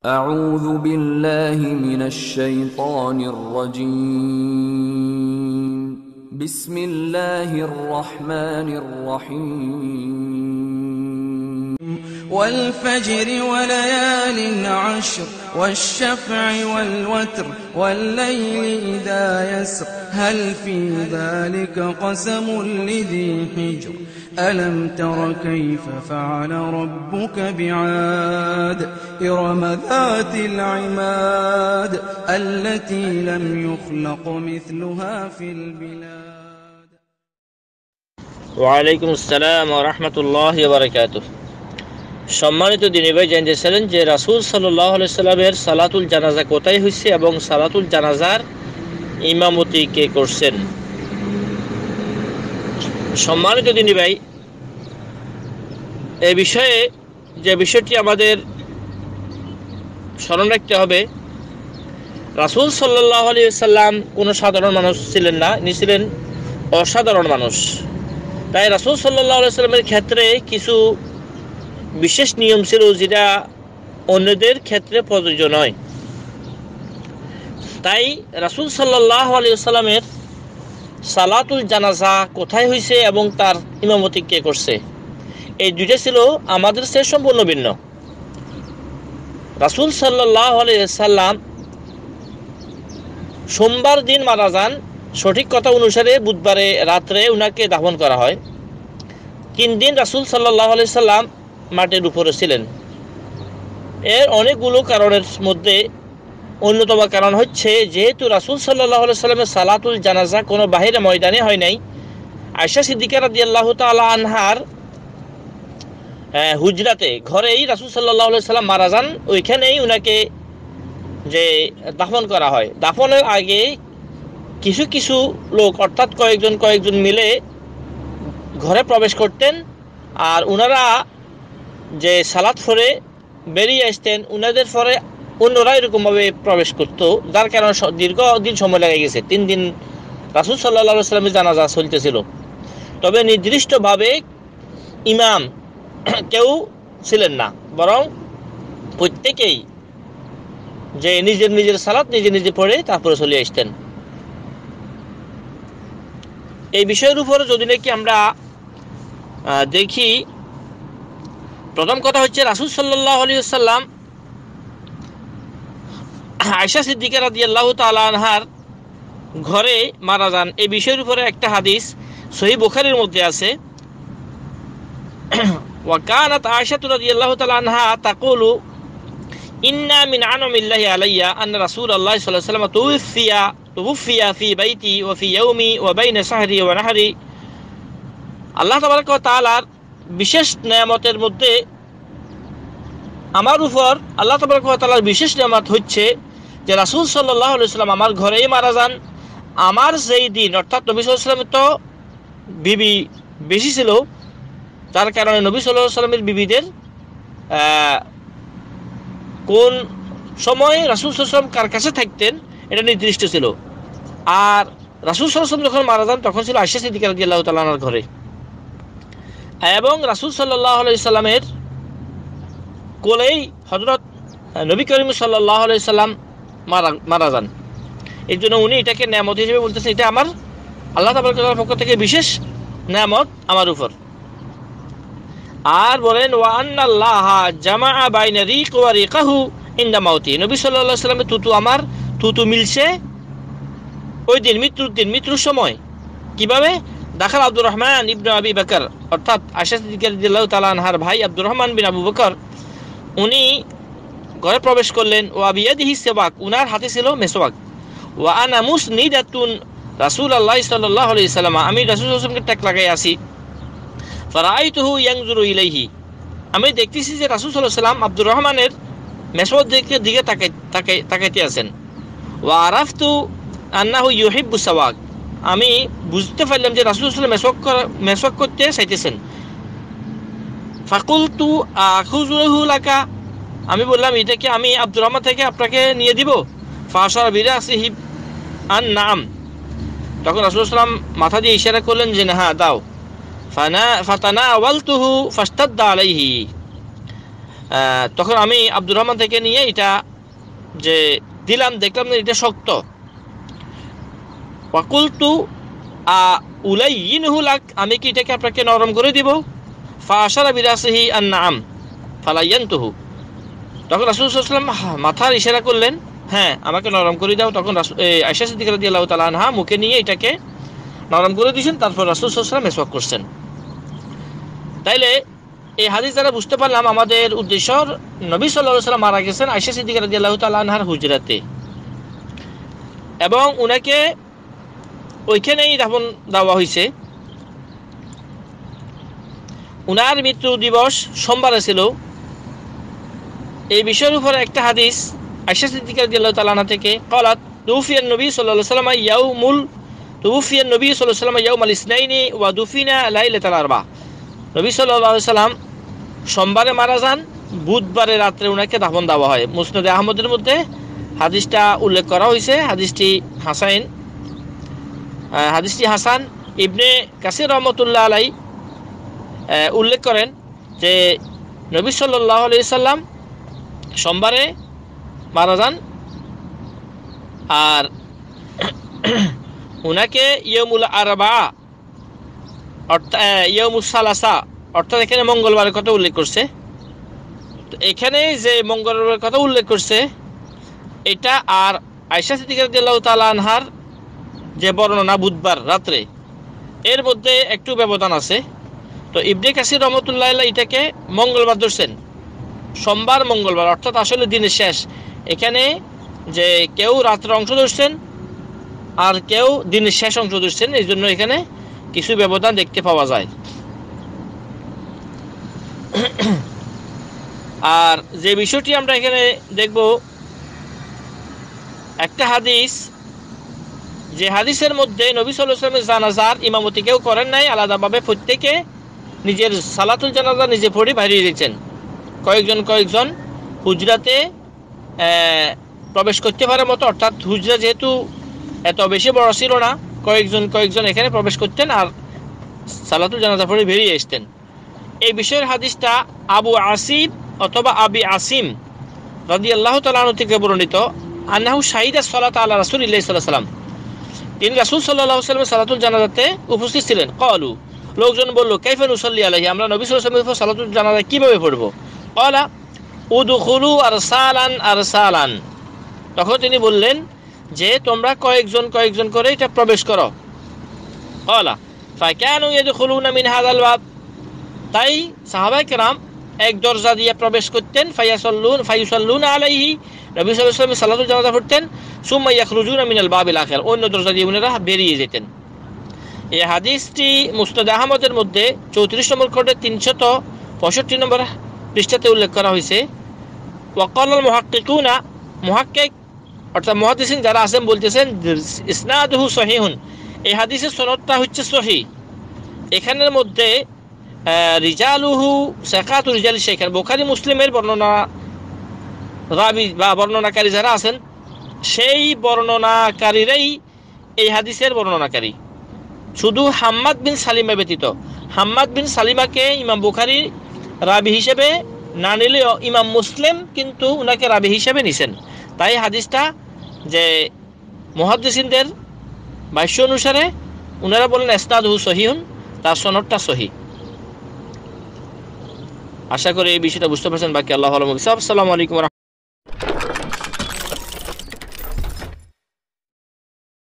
أعوذ بالله من الشيطان الرجيم بسم الله الرحمن الرحيم والفجر وليال عشر والشفع والوتر والليل إذا يسر هل في ذلك قسم لذي حجر ألم تر كيف فعل ربك بعاد إرم ذات العماد التي لم يخلق مثلها في البلاد ওয়ালাইকুম আসসালাম ওয়া রাহমাতুল্লাহি ওয়া বারাকাতুহু। সম্মানিত দিনী ভাই, জানতেছিলেন যে রাসূল সাল্লাল্লাহু আলাইহি সাল্লামের সালাতুল জানাজা কোথায় হয়েছে এবং সালাতুল জানাজার ইমামতি কে করছেন। সম্মানিত দিনী ভাই, এই বিষয়ে যে বিষয়টি আমাদের স্মরণ রাখতে হবে, রাসূল সাল্লাল্লাহু আলাইহি সাল্লাম কোনো সাধারণ মানুষ ছিলেন না, তিনি ছিলেন অসাধারণ মানুষ। তাই রাসূল সাল্লাল্লাহু আলাইহি সাল্লামের ক্ষেত্রে কিছু বিশেষ নিয়ম ছিল যেটা অন্যদের ক্ষেত্রে প্রযোজ্য নয়। তাই রাসূল সাল্লাল্লাহু আলাইহি সাল্লামের সালাতুল জানাজা কোথায় হয়েছে এবং তার ইমামতি কে করছে, এই দুইটা ছিল আমাদের চেয়ে সম্পূর্ণ ভিন্ন। রাসূল সাল্লাল্লাহু আলাইহি সাল্লাম সোমবার দিন মারা যান। সঠিক কথা অনুসারে বুধবারে রাত্রে উনাকে দাফন করা হয়। 3 দিন রাসূল সাল্লাল্লাহু আলাইহি সাল্লাম মাটির উপরে ছিলেন। এর অনেকগুলো কারণের মধ্যে অন্যতম কারণ হচ্ছে, যেহেতু রাসূল সাল্লাল্লাহু আলাইহি সাল্লামের সালাতুল জানাজা কোনো বাহিরে ময়দানে হয় নাই, আয়েশা সিদ্দিকা রাদিয়াল্লাহু তাআলা আনহার হুজরাতে ঘরেই রাসূল সাল্লাল্লাহু আলাইহি সাল্লাম মারা যান। ওইখানেই উনাকে যে দাফন করা হয়। দাফনের আগে কিছু কিছু লোক, অর্থাৎ কয়েকজন মিলে ঘরে প্রবেশ করতেন, আর ওনারা যে সালাত পড়ে বেরিয়ে আসতেন, ওনাদের পরে অন্যরা এরকমভাবে প্রবেশ করতো, যার কারণে দীর্ঘদিন সময় লেগে গেছে। 3 দিন রাসূল সাল্লাল্লাহু আলাইহি সাল্লামের জানাজা চলতেছিল। তবে নির্দিষ্টভাবে ইমাম কেউ ছিলেন না, বরং প্রত্যেকেই যে নিজের সালাত নিজে পড়ে তারপরে চলে আসতেন। এই বিষয়ের উপরে যদি নাকি আমরা দেখি, প্রথম কথা হচ্ছে রাসূল সাল্লাল্লাহু আলাইহি ওয়াসাল্লাম আয়েশা সিদ্দিকা রাদিয়াল্লাহু তাআলা আনহার ঘরে মারা যান। এই বিষয়ের উপরে একটা হাদিস সহিহ বুখারীর মধ্যে আছে। ওয়া কানাত আয়েশা রাদিয়াল্লাহু তাআলা আনহা তাকুলু ইন্না মিন আনামিল্লাহি আলাইয়া আন্না রাসূলুল্লাহ সাল্লাল্লাহু আলাইহি ওয়াসাল্লাম তুওফিয়া ফি বাইতি ওয়া ফি ইয়াউমি ওয়া বাইনা শাহরি ওয়া নাহরি। আল্লাহ তাবারক ওয়া তাআলার বিশেষ নেয়ামতের মধ্যে আমার উপর আল্লাহ তাবারক ওয়া তাআলার বিশেষ নেয়ামত হচ্ছে যে রাসূল সাল্লাল্লাহু আলাইহি ওয়াসাল্লাম আমার ঘরেই মারা যান। আমার যেই দিন, অর্থাৎ নবী সাল্লাল্লাহু আলাইহি ওয়াসাল্লামের তো বিবি বেশি ছিল, তার কারণে নবী সাল্লাল্লাহু আলাইহি ওয়াসাল্লামের বিবিদের কোন সময় রাসূল সাল্লাল্লাহু আলাইহি ওয়াসাল্লাম কার কাছে থাকতেন এটা নির্দিষ্ট ছিল। আর রাসূল সাল্লাল্লাহু আলাইহি ওয়াসাল্লাম যখন মারা যান তখন ছিল আয়েশা সিদ্দিকা রাদিয়াল্লাহু তাআলা আনহার ঘরে, এবং রাসূল সাল্লাল্লাহু আলাইহি সাল্লামের কোলেই হযরত নবী করিম সাল্লাল্লাহু আলাইহি সাল্লাম মারা যান। এর জন্য উনি এটাকে নেয়ামত হিসেবে বলতেছেন, এটা আমার আল্লাহ তাআলার পক্ষ থেকে বিশেষ নেয়ামত আমার উপর। আর বলেন ওয়া আন্নাল্লাহা জামাআ বাইনা রিক ওয়া রিকাহু ইনদা মাউতি। নবী সাল্লাল্লাহু আলাইহি সাল্লামের থুতু আমার থুতু মিলছে ওই দিন, মৃত্যুর সময়। কিভাবে? দাখাল আব্দুর রহমান ইবনে আবি বকর, অর্থাৎ আয়েশা সিদ্দিকা রাদিয়াল্লাহু তাআলা আনহার ভাই আব্দুর রহমান বিন আবু বকর, উনি ঘরে প্রবেশ করলেন। ওয়া বিয়াদিহি সিওয়াক, উনার হাতে ছিল মেসওয়াক। ওয়া আনা মুসনিদাতুন রাসূলুল্লাহ সাল্লাল্লাহু আলাইহি সাল্লাম, আমি রাসূল সাল্লাল্লাহু আলাইহি সাল্লামকে টাক লাগাই আছি। ফারাআইতুহু ইয়ানজুরু ইলাইহি, আমি দেখতেছি যে রাসূল সাল্লাল্লাহু আলাইহি সাল্লাম আব্দুর রহমানের মেসওয়াকের দিকে তাকাইতে আছেন। ওয়া আরাফতু আন্নাহু ইউহিব্বু সাওয়াক, আমি বুঝতে পারলাম যে রাসূল সাল্লাল্লাহু আলাইহি সাল্লাম মেসওয়াক করতে চাইতেছেন। ফাকুলতু আখুযুহু লাকা, আমি বললাম এটাকে আমি আব্দুর রহমান থেকে আপনাকে নিয়ে দিব। ফাশারা বিরাসিহি আন নাম, তখন রাসূল সাল্লাল্লাহু আলাইহি সাল্লাম মাথা দিয়ে ইশারা করলেন যে হ্যাঁ দাও। ফাতানাওয়ালতুহু ফাশতাদ্দা আলাইহি, তখন আমি আব্দুর রহমান থেকে নিয়ে এটা যে দিলাম, দেখলাম না এটা শক্ত। ওয়াকুলতু উলাইয়িনহু লাক, আমি কি এটাকে আপনাকে নরম করে দিব? ফাআশারা বিরাসিহি আন-নাআম ফালায়্যানতুহু, তখন রাসূল সাল্লাল্লাহু আলাইহি ওয়াসাল্লাম মাথার ইশারা করলেন, হ্যাঁ আমাকে নরম করে দাও। তখন আয়েশা সিদ্দিকা রাদিয়াল্লাহু তাআলা আনহা মুখে নিয়ে এটাকে নরম করে দিয়েছেন, তারপর রাসূল সাল্লাল্লাহু আলাইহি ওয়াসাল্লাম মেসওয়াক করছেন। তাইলে এই হাদিস দ্বারা বুঝতে পারলাম আমাদের উদ্দেশ্য নবী সাল্লাল্লাহু আলাইহি ওয়াসাল্লাম মারা গেছেন আয়েশা সিদ্দিকা রাদিয়াল্লাহু তাআলা আনহার হুজরাতে, এবং উনাকে ওইখানেই দাফন দেওয়া হয়েছে। উনার মৃত্যু দিবস সোমবারে ছিল। এই বিষয়ের উপর একটা হাদিস আয়েশা সিদ্দিকা রাদিয়াল্লাহু তাআলা আনহা থেকে ক্বালাত তুফিয়ান নবী সাল্লাল্লাহু আলাইহি ওয়াসাল্লাম ইয়াউমাল ইসনাইনি ওয়া দুফিনা লাইলাতাল আরবা, নবী সাল্লাল্লাহু আলাইহি ওয়াসাল্লাম সোমবারে মারা যান, বুধবারে রাত্রে উনাকে দাফন দেওয়া হয়। মুসনাদ আহমদের মধ্যে হাদিসটা উল্লেখ করা হয়েছে। হাদিসটি হাসান। ইবনে কাসির রহমতুল্লাহ আলাইহি উল্লেখ করেন যে নবী সাল্লাল্লাহু আলাইহি সাল্লাম সোমবারে মারা যান, আর উনাকে ইয়াউমুল আরবা অর্থাৎ ইয়াউমুস সালাসা অর্থাৎ এখানে মঙ্গলবারের কথা উল্লেখ করছে। তো এখানে যে মঙ্গলবারের কথা উল্লেখ করছে এটা আর আয়েশা সিদ্দিকা রাদিয়াল্লাহু তাআলা আনহার যে বর্ণনা বুধবার রাত্রে, এর মধ্যে একটু ব্যবধান আছে। তো ইবনে কাসির রহমতুল্লাহ আলাইহি এটাকে মঙ্গলবার ধরছেন, সোমবার মঙ্গলবার অর্থাৎ আসলে দিনের শেষ। এখানে যে কেউ রাত্রে অংশ ধরছেন আর কেউ দিনের শেষ অংশ ধরছেন, এই জন্য এখানে কিছু ব্যবধান দেখতে পাওয়া যায়। আর যে বিষয়টি আমরা এখানে দেখব, একটা হাদিস, যে হাদিসের মধ্যে নবী সাল্লাল্লাহু আলাইহি ওয়াসাল্লামের জানাজার ইমামতি কেউ করেন নাই, আলাদাভাবে প্রত্যেকে নিজের সালাতুল জানাজা নিজে পড়ে বাইরে দিয়েছেন। কয়েকজন হুজরাতে প্রবেশ করতে পারার মতো, অর্থাৎ হুজরা যেহেতু এত বেশি বড় ছিল না, কয়েকজন এখানে প্রবেশ করতেন আর সালাতুল জানাজা পড়ে বেরিয়ে আসতেন। এই বিষয়ের হাদিসটা আবু আসিম অথবা আবি আসিম রাদিয়াল্লাহু তাআলা আনহু থেকে বর্ণিত, আন্নাহু শাহিদা সালাত আলা রাসূলিল্লাহি সাল্লাল্লাহু আলাইহি ওয়াসাল্লাম, তিনি রাসূল সাল্লাল্লাহু আলাইহি ওয়াসাল্লামের সালাতুল জানাজাতে উপস্থিত ছিলেন। ক্বালু, লোকজন বলল, কাইফা নুসাল্লি আলাইহি, আমরা নবী সাল্লাল্লাহু আলাইহি ওয়াসাল্লামের সালাতুল জানাজা কিভাবে পড়ব? ক্বালা উদখুলু আরসালান, তখন তিনি বললেন যে তোমরা কয়েকজন করে এটা প্রবেশ করো। ক্বালা ফাকানু ইয়াদখুলুনা মিন হাযাল বাব, তাই সাহাবায়ে কেরাম এক দরজা দিয়ে প্রবেশ করতেন। ফায়ুসাল্লুনা আলাইহি, নবী সাল্লাল্লাহু আলাইহি ওয়াসাল্লাম সালাতুল জানাজা পড়তেন। সুম্মা ইয়াখরুজুনা মিনাল বাবিল আখির, অন্য দরজা দিয়ে উনারা বেরিয়ে যেতেন। এই হাদিসটি মুসনাদ আহমদের মধ্যে 34 নম্বর খণ্ডে 365 নম্বর পৃষ্ঠাতে উল্লেখ করা হয়েছে। ওয়াকালাল মুহাক্কিকুনা, মুহাক্কিক অর্থাৎ মুহাদ্দিসিন যারা আছেন বলতেছেন ইসনাদুহু সহিহুন, এই হাদিসের সনদটা হচ্ছে সহিহ। এখানের মধ্যে রিজালুহু সাকাতু রিজাল শাইখান, বুখারী মুসলিমের বর্ণনা রাবি বা বর্ণনাকারী যারা আছেন সেই বর্ণনাকারীরাই এই হাদিসের বর্ণনাকারী, শুধু হাম্মাদ বিন সালিমা ব্যতীত। হাম্মাদ বিন সালিমাকে ইমাম বুখারী রাবি হিসেবে না নিলেও ইমাম মুসলিম কিন্তু উনাকে রাবি হিসেবে নিছেন। তাই হাদিসটা যে মুহাদ্দিসিনদের ভাষ্য অনুসারে উনারা বলেন ইসনাদুহু সহিহুন, তার সনদটা সহিহ। আশা করি এই বিষয়টা বুঝতে পারছেন। বাকি আল্লাহু আ'লাম। আসসালামু আলাইকুম।